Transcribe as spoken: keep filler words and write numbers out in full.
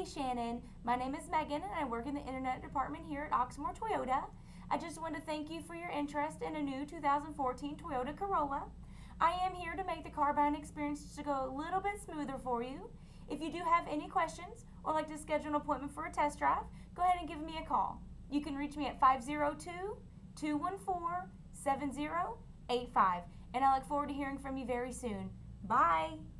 Hey Shannon, my name is Megan and I work in the Internet department here at Oxmoor Toyota. I just want to thank you for your interest in a new two thousand fourteen Toyota Corolla. I am here to make the car buying experience to go a little bit smoother for you. If you do have any questions or like to schedule an appointment for a test drive, go ahead and give me a call. You can reach me at five zero two, two one four, seven zero eight five, and I look forward to hearing from you very soon. Bye!